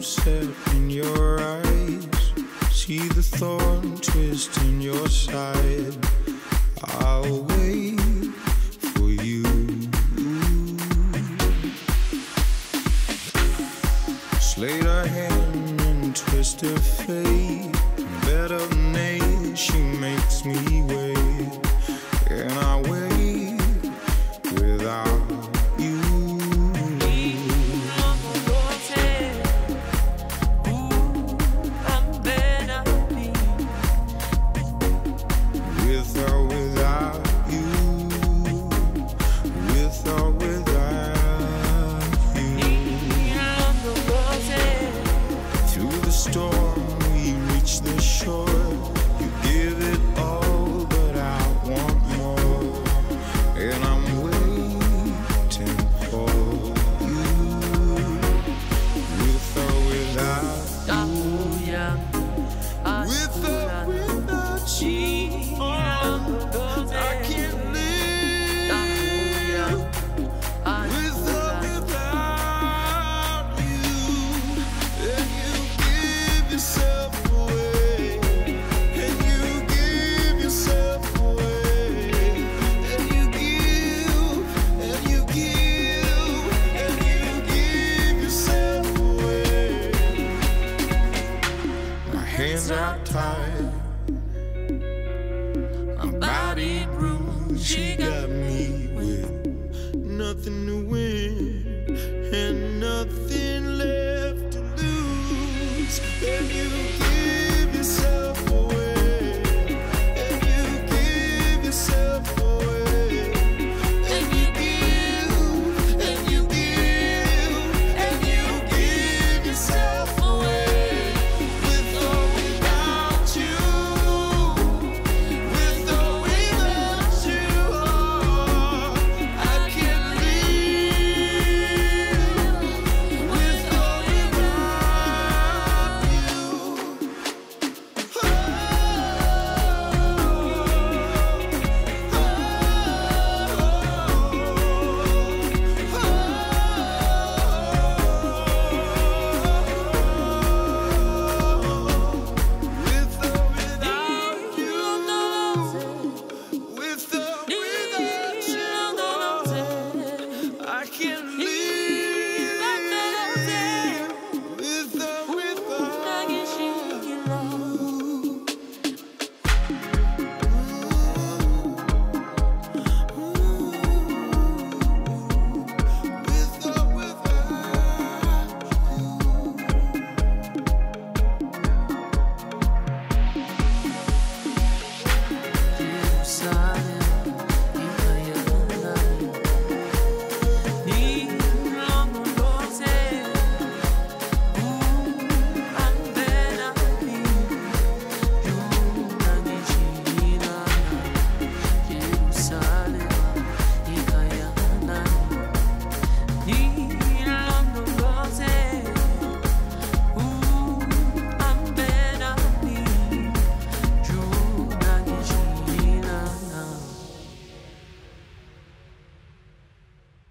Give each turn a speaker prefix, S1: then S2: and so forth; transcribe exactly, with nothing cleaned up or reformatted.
S1: set in your eyes, see the thorn twist in your side. I'll wait for you. Slayed her hand and twist her fate. Better than age, she makes me wait, and I wait without you. With or without you, with or without you. Through the storm we reach the shore. You give it all, but I want more, and I'm waiting for you. With or without you, with or without you. I can't live with or without you. And you give yourself away, and you give yourself away, and you give, and you give, and you give yourself away. My hands are tied, my body bruised. She got me with nothing to win.